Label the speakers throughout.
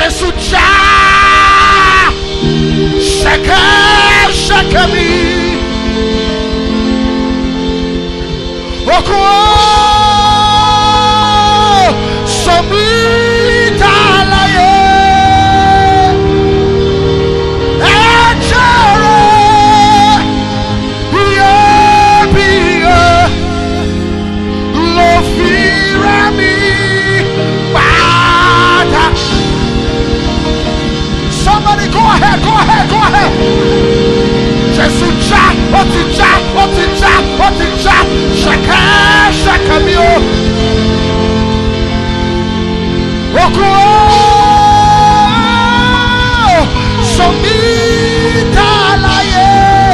Speaker 1: Jesucha Shakami Oko Somita Laye Somebody go ahead. Jesucha, Otija, Shakamio. Oko Somita Laye.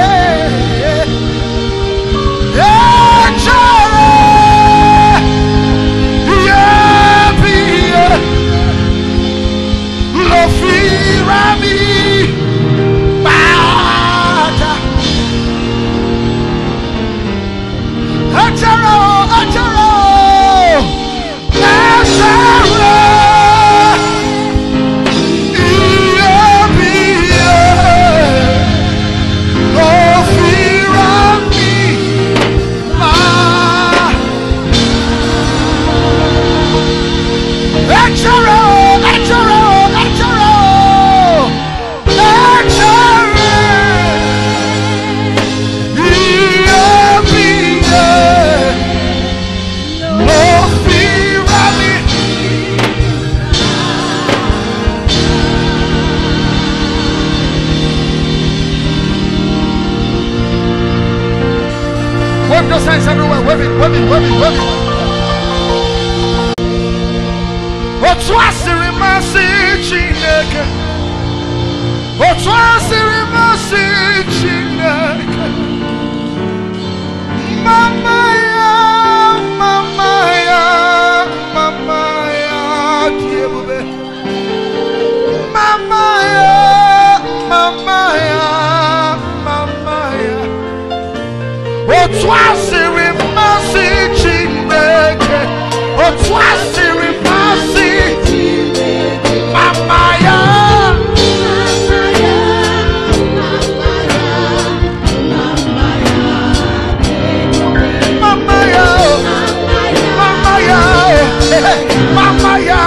Speaker 1: Those hands everywhere, wave it. Otwasiri masi chineke. Mama ya, diebube. Mama ya. Otwasiri masi chineke. Otwasiri masi chineke. Mama ya. Mama ya,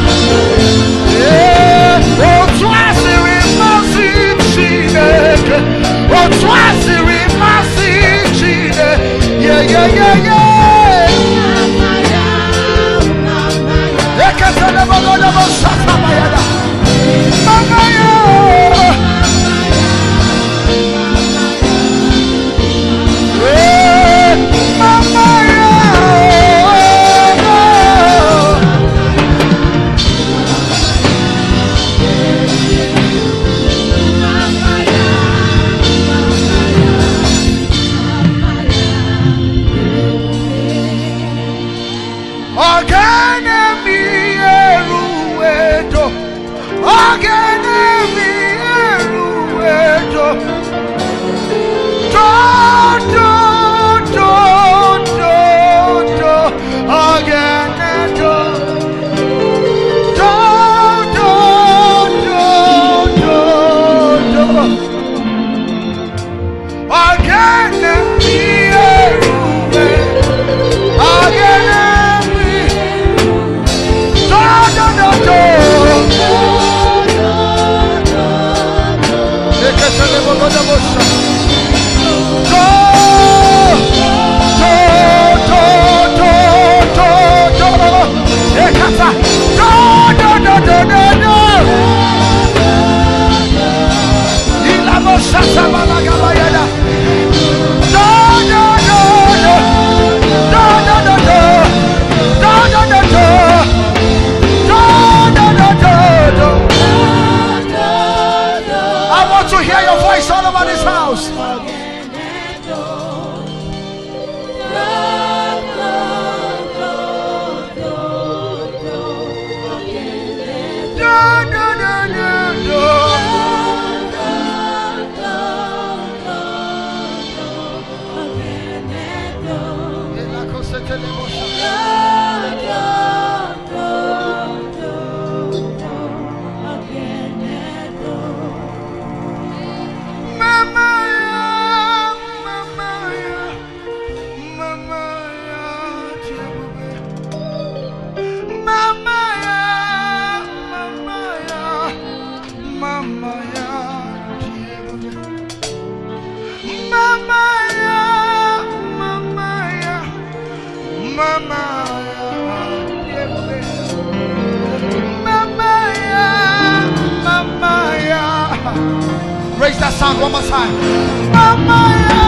Speaker 1: otwasiri masi chineke, otwasiri masi chineke, yeah. Ekatele bogoda bosata bayada, mama ya, mama ya. Raise that sound one more time. Amaya.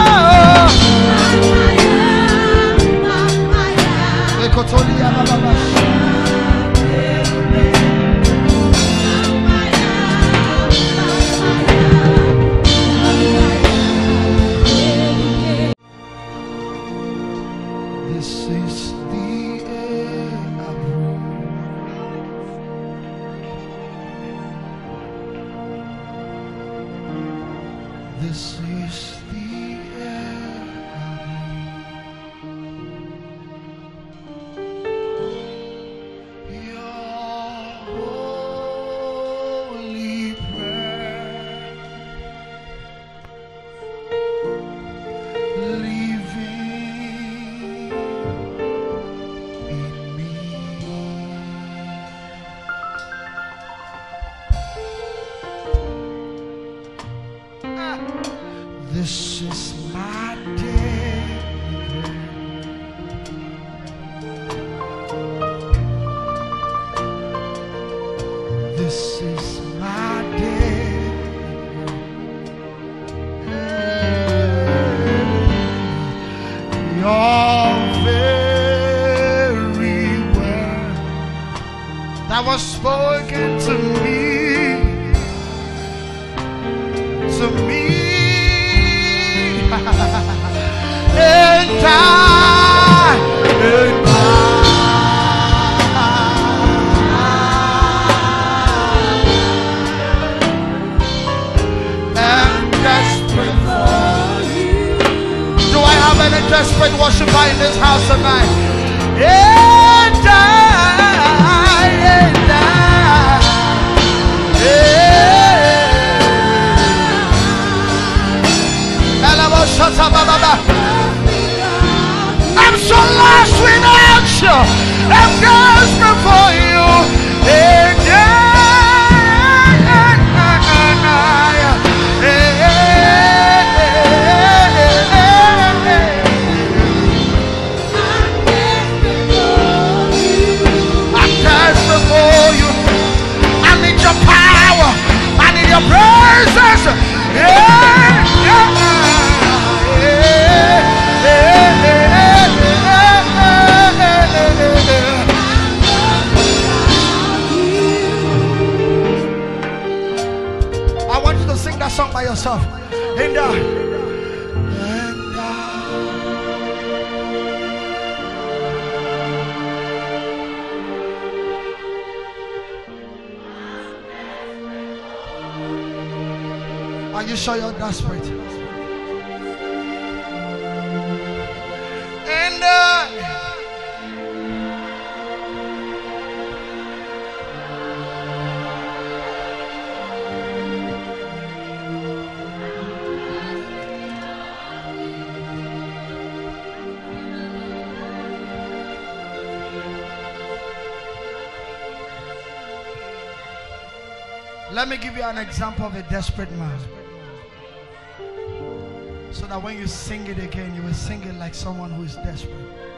Speaker 1: This is the air I breathe. This is the air I breathe. Your holy prayer living in me. This is my day. This is my day. Your very word that was spoken to me. And I'm desperate for you. Do I have any desperate worshiper in this house tonight? And I'm so lost without you. I'm desperate for you. I'm desperate for you. I need your power. I need your presence. I want you to sing that song by yourself. Are you sure you're desperate? Let me give you an example of a desperate man, so that when you sing it again, you will sing it like someone who is desperate.